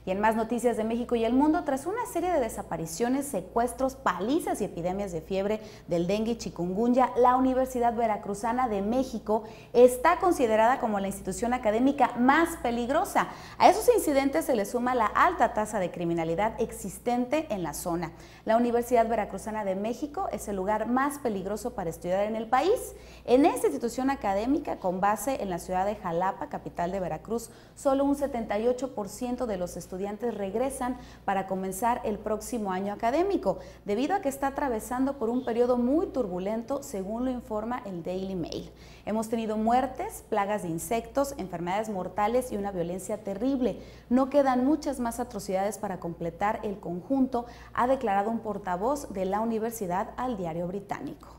Y en más noticias de México y el mundo, tras una serie de desapariciones, secuestros, palizas y epidemias de fiebre del dengue y chikungunya, la Universidad Veracruzana de México está considerada como la institución académica más peligrosa. A esos incidentes se le suma la alta tasa de criminalidad existente en la zona. La Universidad Veracruzana de México es el lugar más peligroso para estudiar en el país. En esta institución académica, con base en la ciudad de Jalapa, capital de Veracruz, solo un 78% de los estudiantes regresan para comenzar el próximo año académico, debido a que está atravesando por un periodo muy turbulento, según lo informa el Daily Mail. Hemos tenido muertes, plagas de insectos, enfermedades mortales y una violencia terrible. No quedan muchas más atrocidades para completar el conjunto, ha declarado un portavoz de la universidad al diario británico.